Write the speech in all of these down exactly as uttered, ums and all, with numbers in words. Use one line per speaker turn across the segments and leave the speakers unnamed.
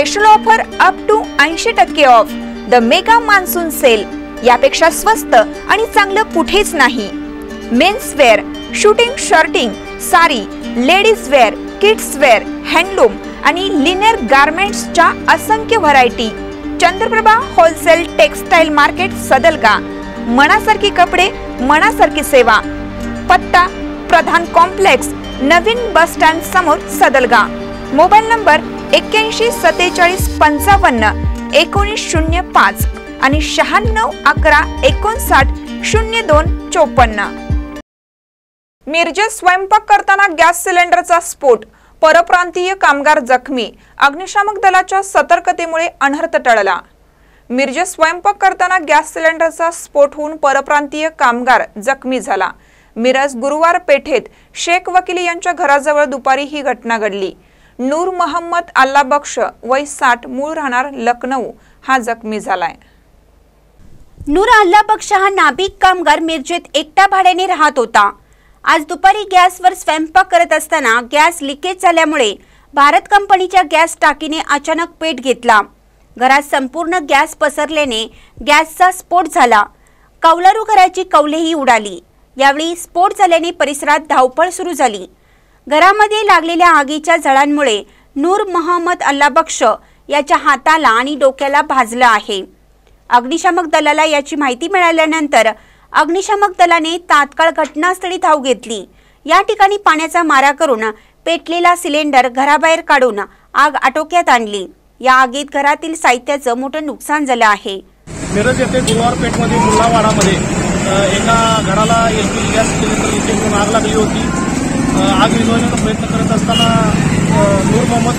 Special offer up to ऐंशी टक्के off. The mega monsoon sale, यापेक्षा स्वस्त आणि चांगलं कुठेच नाही। Men's wear, shooting shirting, sari, ladies wear, kids wear, handloom आणि लिनेर गारमेंट्सच्या असंख्य variety. Chandraprabha wholesale textile market Sadalga. मनासारखी कपडे, मनासारखी सेवा। पत्ता प्रधान कॉम्प्लेक्स, नवीन बस स्टँड समोर सदलगा। मोबाईल नंबर एक्क्याऐंशी सत्तेचाळीस पंचावन्न एकोणीस शून्य पाच आणि शहाण्णव अकरा एकोणसाठ शून्य दोन चोपन्न। मिरजेत स्वयंपाक करताना गॅस सिलेंडरचा स्फोट, परप्रांतीय कामगार जखमी। अग्निशामक दलाच्या सतर्कतेमुळे अनर्थ टळला। मिरजेत स्वयंपाक करताना गॅस सिलेंडरचा स्फोट होऊन परप्रांतीय कामगार जखमी झाला। मिरज गुरुवार पेठेत शेख वकिली यांच्या घराजवळ दुपारी ही घटना घडली। नूर मोहम्मद अल्लाबक्ष वय साठ, मूळ राहणार लखनौ, हा जखमी झालाय।
नूर अल्लाबक्ष हा नाभिक कामगार मिरजेत एकटा भाड्याने राहत होता। आज दुपारी गॅसवर स्वयंपाक करत असताना गॅस लिकेज झाल्यामुळे भारत कंपनीच्या गॅस टाकीने अचानक पेट घेतला। घरात संपूर्ण गॅस पसरल्याने गॅसचा स्फोट झाला। कौलारू घराची कौलेही उडाली। यावेळी स्फोट झाल्याने परिसरात धावपळ सुरू झाली। घरामध्ये लागलेल्या आगीच्या झळांमुळे नूर मोहम्मद अल्लाबक्ष याच्या हाताला आणि डोक्याला भाजलं आहे। अग्निशामक दलाला याची माहिती मिळाल्यानंतर अग्निशामक दलाने तात्काळ घटनास्थळी धाव घेतली। या ठिकाणी पाण्याचा मारा करून पेटलेला सिलेंडर घराबाहेर काढून आग आटोक्यात आणली। या आगीत घरातील साहित्याचं मोठं नुकसान झालं आहे।
मिरज येथे गुरुवार पेठमध्ये मुल्लावाडामध्ये एका घराला एलपीजी गॅस सिलेंडर लिकेज होऊन आग लागली होती। आग विझवण्याचा प्रयत्न करत असताना नूर मोहम्मद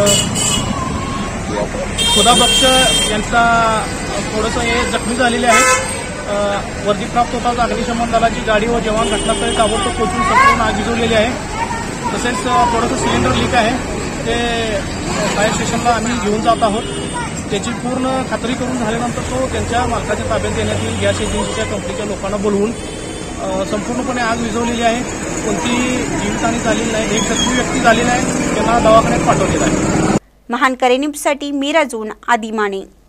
खुदाबक्ष यांचा थोडंसं हे जखमी झालेले आहेत। वर्दी प्राप्त होताच अग्निशमन दलाची गाडी व जवान घटनास्थळी ताबडतोब पोहोचून संपूर्ण आग विझवलेली आहे। तसेच थोडंसं सिलेंडर लीक आहे, ते फायर स्टेशनला आम्ही घेऊन जात आहोत। त्याची पूर्ण खात्री करून झाल्यानंतर तो त्यांच्या मालकाच्या ताब्यात देण्यात येईल। गॅस एजन्सीच्या कंपनीच्या लोकांना बोलवून संपूर्णपणे आग विझवलेली आहे। कोणतीही जीवितहानी झालेली नाही। एक जखमी व्यक्ती झालेला आहे, त्यांना दवाखान्यात पाठवलेला आहे।
महान करेनिपसाठी मिरजून आदिमाने।